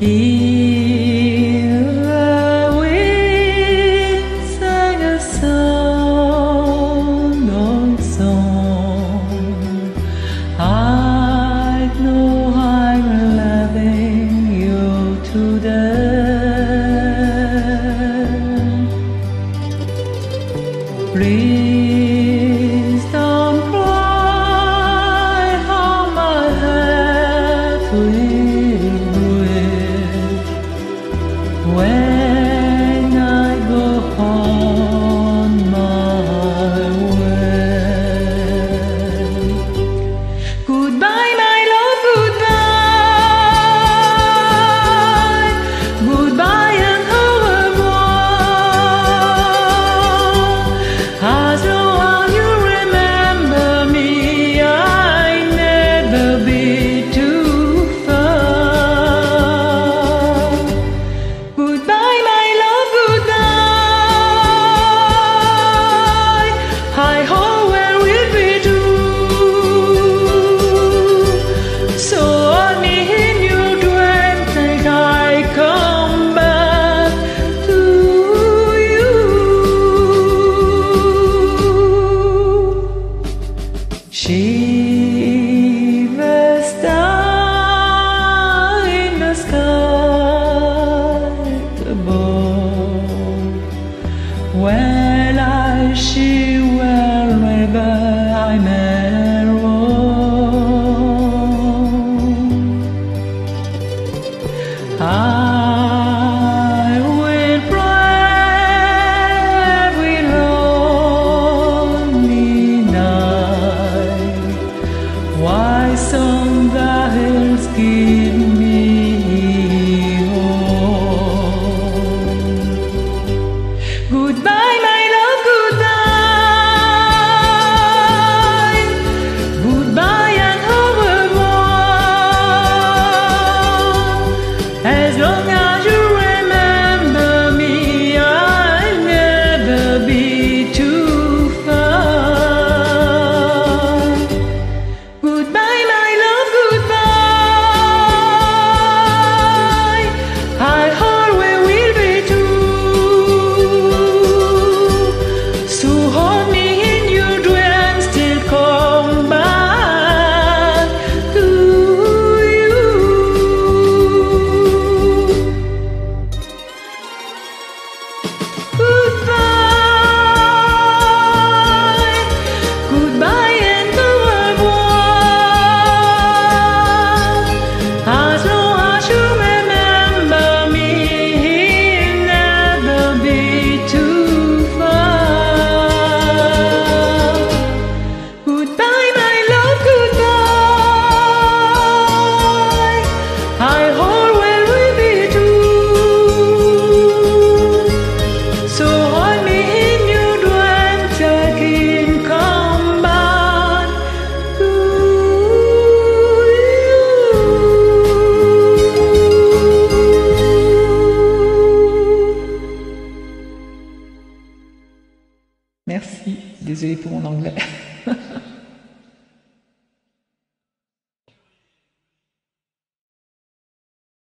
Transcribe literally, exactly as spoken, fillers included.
Feel the wind sang a song, old song. I know I'm loving you today. Please don't cry, how my heart will break when I go on my way. Goodbye, my love, goodbye. Goodbye and au revoir. As long as you remember me, I never be too far. Goodbye, my love, goodbye. I hope we'll be true. So only in your dreams think I come back to you. She